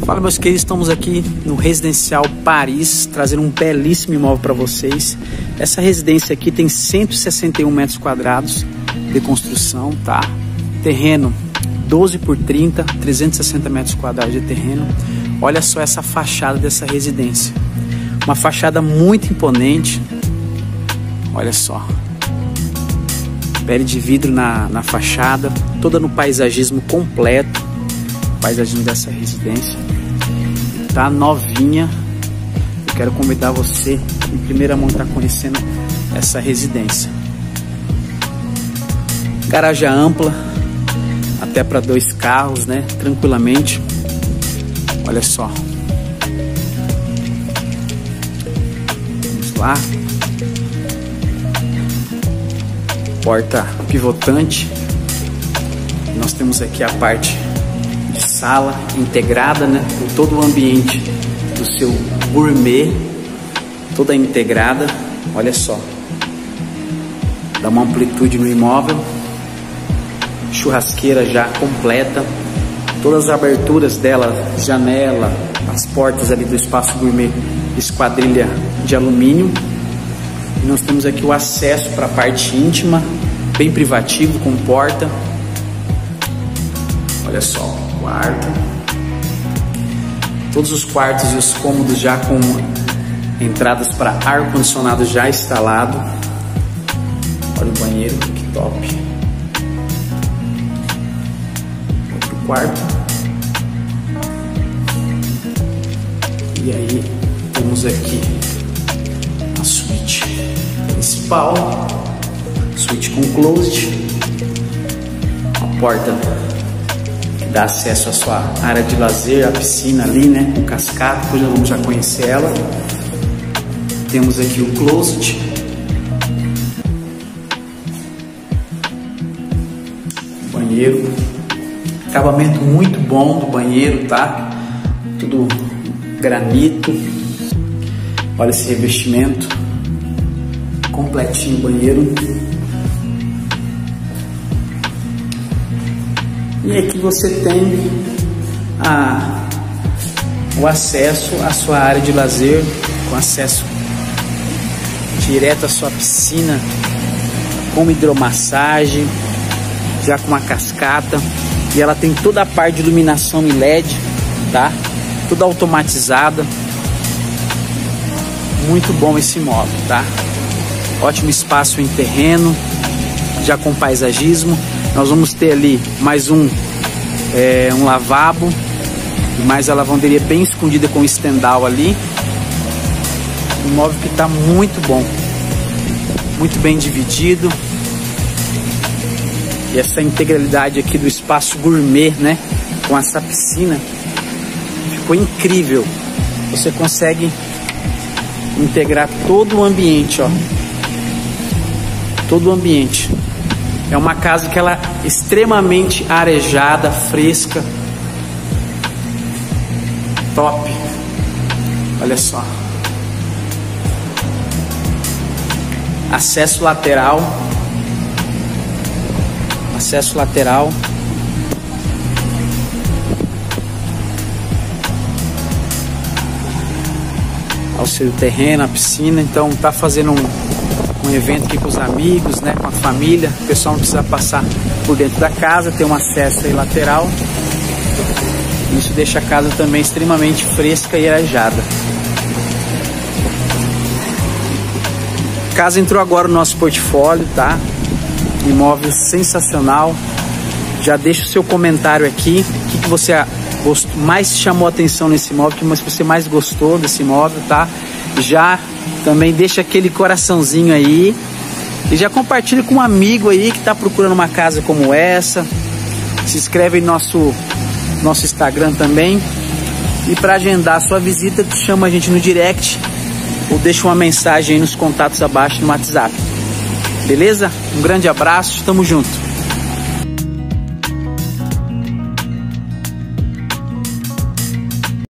Fala, meus queridos, estamos aqui no Residencial Paris, trazendo um belíssimo imóvel para vocês. Essa residência aqui tem 161 metros quadrados de construção, tá? Terreno 12 por 30, 360 metros quadrados de terreno. Olha só essa fachada dessa residência. Uma fachada muito imponente. Olha só. Pele de vidro na fachada, toda no paisagismo completo. Paisagismo dessa residência. Tá novinha. Eu quero convidar você em primeira mão estar conhecendo essa residência. Garagem ampla, até para 2 carros, né? Tranquilamente. Olha só. Vamos lá. Porta pivotante. Nós temos aqui a parte de sala integrada, né? Com todo o ambiente do seu gourmet, toda integrada. Olha só. Dá uma amplitude no imóvel. Churrasqueira já completa. Todas as aberturas dela, janela, as portas ali do espaço gourmet, esquadrilha de alumínio. E nós temos aqui o acesso para a parte íntima, bem privativo, com porta. Olha só, quarto. Todos os quartos e os cômodos já com entradas para ar-condicionado já instalado. Olha o banheiro, que top. Outro quarto. E aí temos aqui a suíte principal, suíte com closet, a porta que dá acesso à sua área de lazer, a piscina ali, né, com cascata. Depois nós vamos já conhecer ela. Temos aqui o closet, banheiro, acabamento muito bom do banheiro, tá? Tudo granito. Olha esse revestimento completinho, banheiro. E aqui você tem o acesso à sua área de lazer, com acesso direto à sua piscina, com hidromassagem, já com uma cascata. E ela tem toda a parte de iluminação em LED, tá? Tudo automatizada. Muito bom esse imóvel, tá? Ótimo espaço em terreno, já com paisagismo. Nós vamos ter ali mais um lavabo, mais a lavanderia bem escondida com estendal ali. Um imóvel que está muito bom, muito bem dividido. E essa integralidade aqui do espaço gourmet, né, com essa piscina, ficou incrível. Você consegue integrar todo o ambiente, ó. Todo o ambiente. É uma casa que ela é extremamente arejada, fresca. Top. Olha só. Acesso lateral. Acesso lateral. Ao seu terreno, a piscina. Então tá fazendo um evento aqui com os amigos, né, com a família. O pessoal não precisa passar por dentro da casa, tem um acesso aí lateral. Isso deixa a casa também extremamente fresca e arejada. A casa entrou agora no nosso portfólio, tá? Imóvel sensacional. Já deixa o seu comentário aqui. O que você mais chamou a atenção nesse imóvel, o que você mais gostou desse imóvel, tá? Já também deixa aquele coraçãozinho aí e já compartilha com um amigo aí que está procurando uma casa como essa. Se inscreve em nosso Instagram também. E para agendar a sua visita, chama a gente no direct ou deixa uma mensagem aí nos contatos abaixo no WhatsApp. Beleza? Um grande abraço, tamo junto.